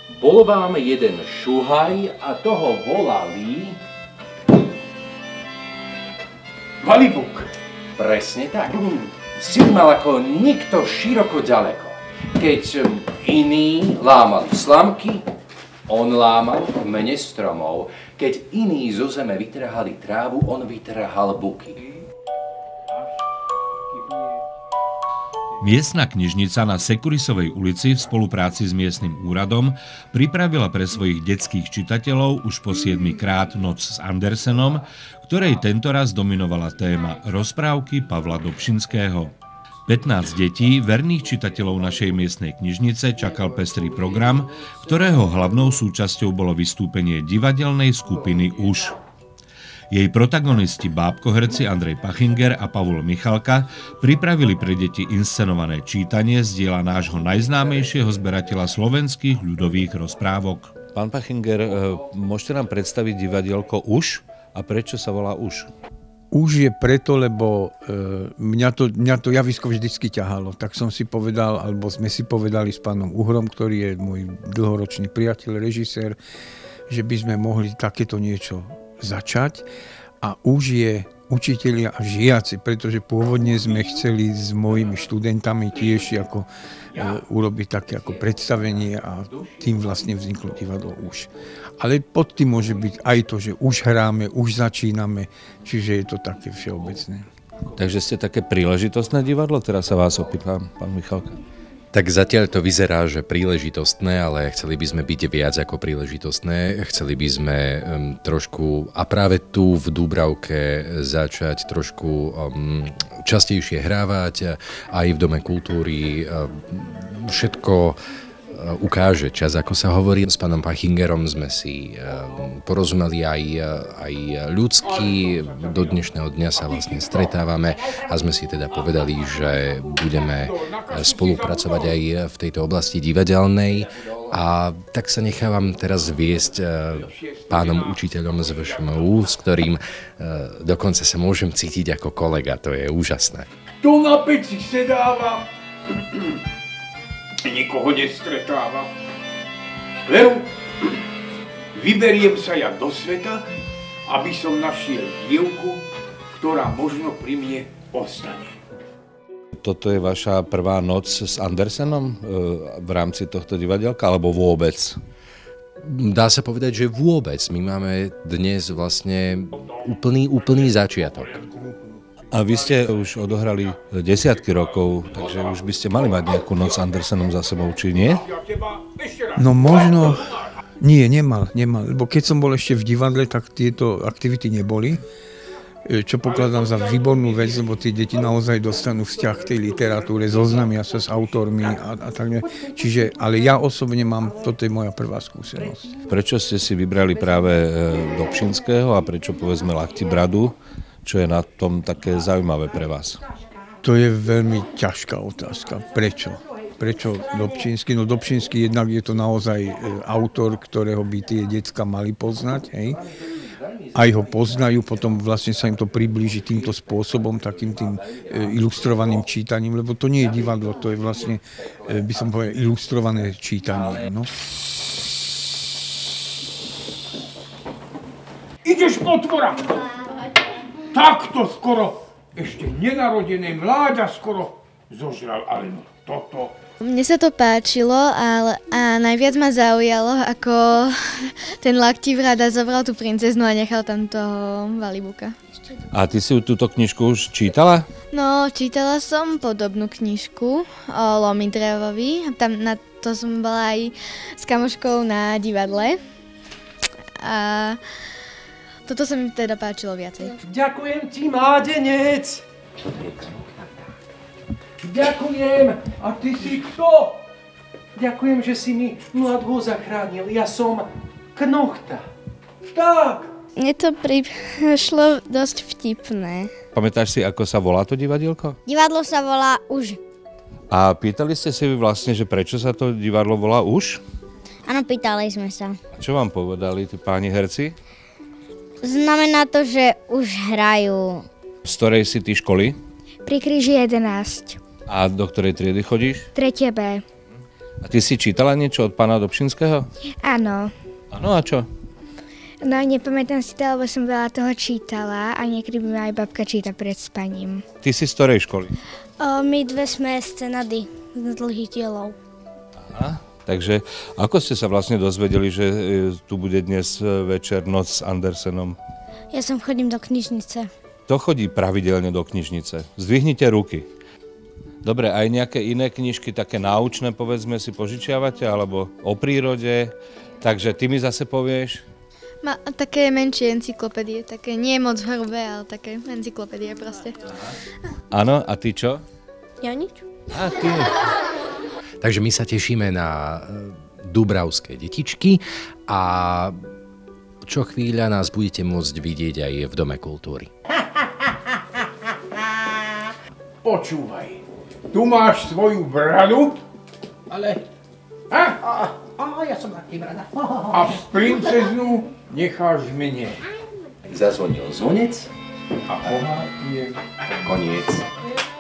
Bol vám jeden šuhaj a toho volali... Valibuk. Presne tak. Sily mal ako nikto široko ďaleko. Keď iní lámali slamky, on lámal v mene stromov. Keď iní zo zeme vytrhali trávu, on vytrhal buky. Miestna knižnica na Sekurisovej ulici v spolupráci s miestnym úradom pripravila pre svojich detských čitateľov už po 7. krát Noc s Andersenom, ktorej tentoraz dominovala téma rozprávky Pavla Dobšinského. 15 detí, verných čitateľov našej miestnej knižnice, čakal pestrý program, ktorého hlavnou súčasťou bolo vystúpenie divadelnej skupiny Už. Jej protagonisti bábkoherci Andrej Pachinger a Pavol Michalka pripravili pre deti inscenované čítanie z diela nášho najznámejšieho zberateľa slovenských ľudových rozprávok. Pán Pachinger, môžete nám predstaviť divadielko Už a prečo sa volá Už? Už je preto, lebo mňa to javisko vždycky ťahalo. Tak som si povedal, alebo sme si povedali s pánom Uhrom, ktorý je môj dlhoročný priateľ, režisér, že by sme mohli takéto niečo začať. A už je učitelia a žiaci, pretože pôvodne sme chceli s mojimi študentami tiež ako urobiť také ako predstavenie a tým vlastne vzniklo divadlo Už. Ale pod tým môže byť aj to, že už hráme, už začíname, čiže je to také všeobecné. Takže ste také príležitostné divadlo? Teraz sa vás opýtam, pán Michalka. Tak zatiaľ to vyzerá, že príležitostné, ale chceli by sme byť viac ako príležitostné. Chceli by sme trošku, a práve tu v Dúbravke začať trošku častejšie hrávať, aj v Dome kultúry. Všetko ukáže čas, ako sa hovorí. S pánom Pachingerom sme si porozumeli aj ľudsky. Do dnešného dňa sa vlastne stretávame a sme si teda povedali, že budeme spolupracovať aj v tejto oblasti divadelnej. A tak sa nechávam teraz viesť pánom učiteľom z VŠMU, s ktorým dokonca sa môžem cítiť ako kolega. To je úžasné. Kto na peci sedáva, nikoho nestretáva. Veru, vyberiem sa ja do sveta, aby som našiel dievku, ktorá možno pri mne ostane. Toto je vaša prvá noc s Andersenom v rámci tohto divadielka, alebo vôbec? Dá sa povedať, že vôbec. My máme dnes vlastne úplný začiatok. A vy ste už odohrali desiatky rokov, takže už by ste mali mať nejakú noc s Andersenom za sebou, či nie? No možno... Nie, nemal. Lebo keď som bol ešte v divadle, tak tieto aktivity neboli. Čo pokladám za výbornú vec, lebo tí deti naozaj dostanú vzťah k tej literatúre, zoznamia sa s autormi a tak ďalej. Čiže, ale ja osobne mám, toto je moja prvá skúsenosť. Prečo ste si vybrali práve Dobšinského a prečo povedzme Lachti-Bradu? Čo je na tom také zaujímavé pre vás? To je veľmi ťažká otázka. Prečo? Prečo Dobšinský? No Dobšinský jednak je to naozaj autor, ktorého by tie decka mali poznať, hej? Aj ho poznajú, potom vlastne sa im to priblíži týmto spôsobom, takým tým ilustrovaným čítaním, lebo to nie je divadlo, to je vlastne, by som povedal, ilustrované čítanie. No. Ideš, potvora! Takto skoro, ešte nenarodené mláďa skoro zožral, ale no toto... Mne sa to páčilo a najviac ma zaujalo, ako ten Lachti-Brada zobral tú princeznu a nechal tam toho Valibuka. A ty si túto knižku už čítala? No, čítala som podobnú knižku o Lomidrevovi. Tam na to som bola aj s kamoškou na divadle. A toto sa mi teda páčilo viacej. Ďakujem ti, mládenec! Ďakujem! A ty si kto? Ďakujem, že si mi mladú zachránil. Ja som Knochta. Tak! Mne to prišlo dosť vtipné. Pamätáš si, ako sa volá to divadielko? Divadlo sa volá Už. A pýtali ste si vlastne, že prečo sa to divadlo volá Už? Áno, pýtali sme sa. A čo vám povedali tí páni herci? Znamená to, že už hrajú. Z ktorej si ty školy? Pri kríži 11. A do ktorej triedy chodíš? 3. B. A ty si čítala niečo od pána Dobšinského? Áno. Áno, a čo? No nepamätám si to, lebo som veľa toho čítala a niekedy mi aj babka číta pred spaním. Ty si z ktorej školy? My dve sme z Cenady, z Dlhých dielov. Aha, takže ako ste sa vlastne dozvedeli, že tu bude dnes večer noc s Andersenom? Ja som chodím do knižnice. Kto chodí pravidelne do knižnice? Zdvihnite ruky. Dobre, aj nejaké iné knižky, také náučné, povedzme, si požičiavate, alebo o prírode, takže ty mi zase povieš? Má také menšie encyklopédie, také nie moc hrubé, ale také encyklopédie proste. Áno, a ty čo? Ja nič. A ty. Takže my sa tešíme na dubravské detičky a čo chvíľa nás budete môcť vidieť aj v Dome kultúry. Počúvaj, tu máš svoju bradu. Ale... A ja som taký brada. a princeznu necháš mne. Zazvonil zvonec A pohádne koniec.